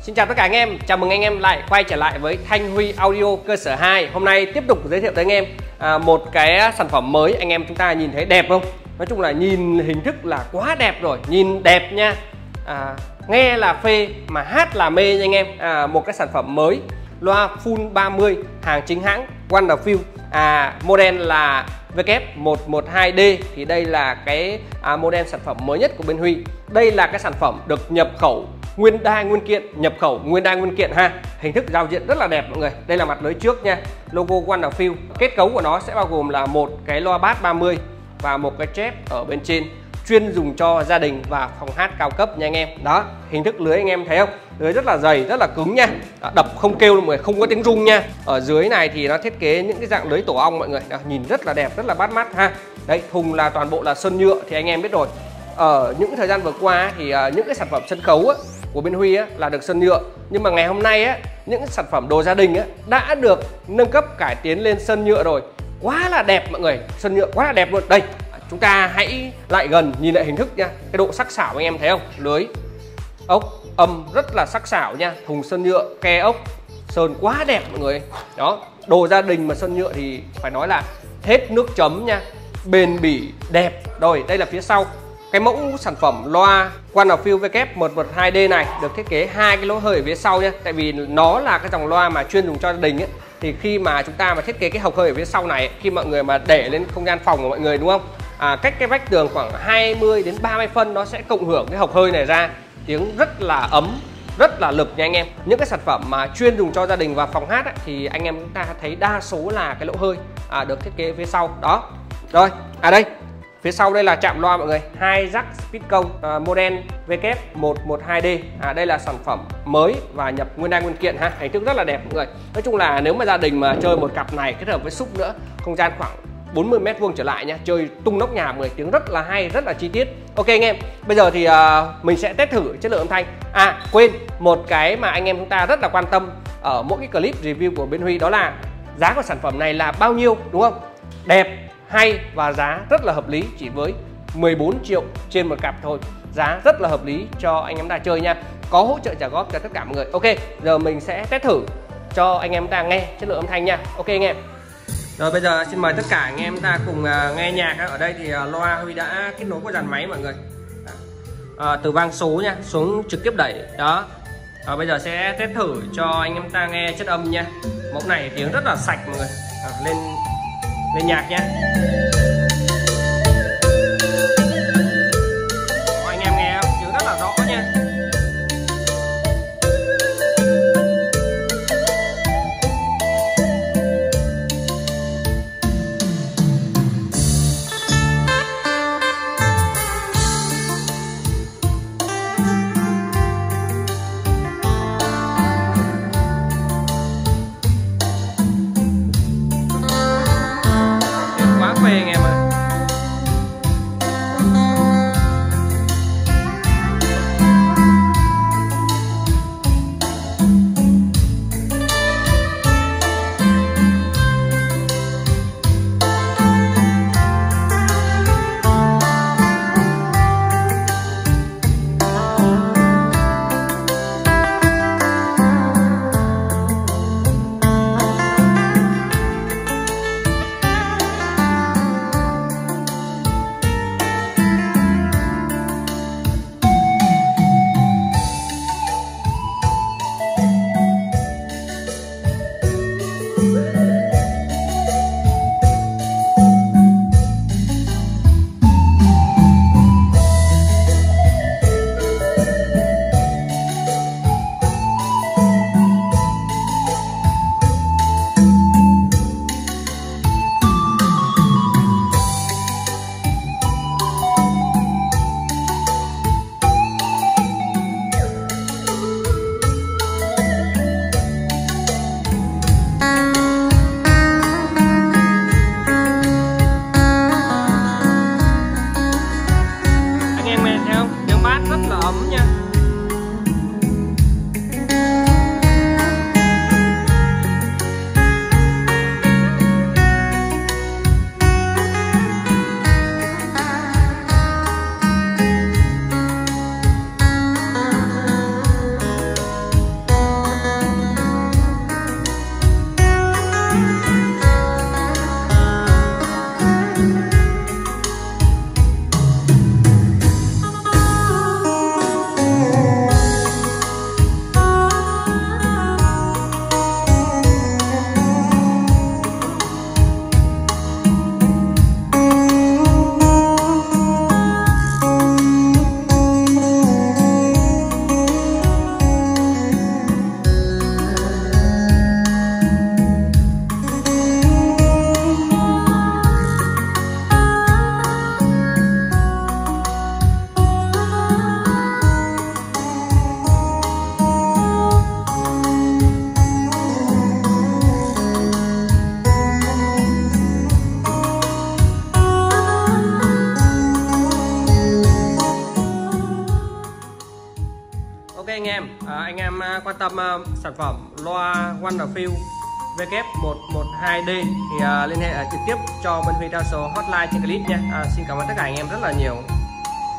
Xin chào tất cả anh em, chào mừng anh em lại quay trở lại với Thanh Huy Audio cơ sở 2. Hôm nay tiếp tục giới thiệu tới anh em một cái sản phẩm mới. Anh em chúng ta nhìn thấy đẹp không? Nói chung là nhìn hình thức là quá đẹp rồi, nhìn đẹp nha, nghe là phê mà hát là mê nha anh em. Một cái sản phẩm mới, loa full 30, hàng chính hãng Wonderfeel, model là W112D. Thì đây là cái model sản phẩm mới nhất của bên Huy. Đây là cái sản phẩm được nhập khẩu nguyên đai nguyên kiện, ha. Hình thức giao diện rất là đẹp mọi người. Đây là mặt lưới trước nha, logo Wonderfeel. Kết cấu của nó sẽ bao gồm là một cái loa bass 30 và một cái chép ở bên trên, chuyên dùng cho gia đình và phòng hát cao cấp nha anh em. Đó, hình thức lưới anh em thấy không? Lưới rất là dày, rất là cứng nha. Đập không kêu mọi người, không có tiếng rung nha. Ở dưới này thì nó thiết kế những cái dạng lưới tổ ong mọi người. Đó, nhìn rất là đẹp, rất là bắt mắt ha. Đấy, thùng là toàn bộ là sơn nhựa thì anh em biết rồi. Ở những thời gian vừa qua thì những cái sản phẩm sân khấu của bên Huy là được sơn nhựa, nhưng mà ngày hôm nay những sản phẩm đồ gia đình đã được nâng cấp cải tiến lên sơn nhựa rồi. Quá là đẹp mọi người, sơn nhựa quá là đẹp luôn. Đây, chúng ta hãy lại gần nhìn lại hình thức nha, cái độ sắc sảo anh em thấy không? Lưới ốc âm rất là sắc sảo nha, thùng sơn nhựa, ke ốc sơn quá đẹp mọi người. Đó, đồ gia đình mà sơn nhựa thì phải nói là hết nước chấm nha, bền bỉ đẹp. Rồi đây là phía sau. Cái mẫu sản phẩm loa Wonderfeel W112D này được thiết kế hai cái lỗ hơi ở phía sau nha. Tại vì nó là cái dòng loa mà chuyên dùng cho gia đình thì khi mà chúng ta mà thiết kế cái hộc hơi ở phía sau này, khi mọi người mà để lên không gian phòng của mọi người đúng không, cách cái vách tường khoảng 20 đến 30 phân nó sẽ cộng hưởng cái hộc hơi này ra, tiếng rất là ấm, rất là lực nha anh em. Những cái sản phẩm mà chuyên dùng cho gia đình và phòng hát thì anh em chúng ta thấy đa số là cái lỗ hơi được thiết kế phía sau đó. Rồi, đây phía sau đây là chạm loa mọi người, 2 jack speaker model W112D. Đây là sản phẩm mới và nhập nguyên đai nguyên kiện ha, hình thức rất là đẹp mọi người. Nói chung là nếu mà gia đình mà chơi một cặp này kết hợp với súp nữa, không gian khoảng 40 m² trở lại nha, chơi tung nóc nhà mọi người, tiếng rất là hay, rất là chi tiết. Ok anh em, bây giờ thì mình sẽ test thử chất lượng âm thanh. Quên một cái mà anh em chúng ta rất là quan tâm ở mỗi cái clip review của bên Huy, đó là giá của sản phẩm này là bao nhiêu đúng không? Đẹp, hay và giá rất là hợp lý, chỉ với 14 triệu trên một cặp thôi. Giá rất là hợp lý cho anh em ta chơi nha. Có hỗ trợ trả góp cho tất cả mọi người. Ok, giờ mình sẽ test thử cho anh em ta nghe chất lượng âm thanh nha. Ok anh em. Rồi bây giờ xin mời tất cả anh em ta cùng nghe nhạc. Ở đây thì loa Huy đã kết nối qua dàn máy mọi người. Từ vang số nha, xuống trực tiếp đẩy. Đó. Bây giờ sẽ test thử cho anh em ta nghe chất âm nha. Mẫu này tiếng rất là sạch mọi người. Lên nhạc nhé. Anh em nghe không? Tiếng rất là rõ nha. Quá phê nghe. quan tâm sản phẩm loa Wonderfeel W112D thì liên hệ trực tiếp cho bên Huy theo số hotline trên clip nha. Xin cảm ơn tất cả anh em rất là nhiều.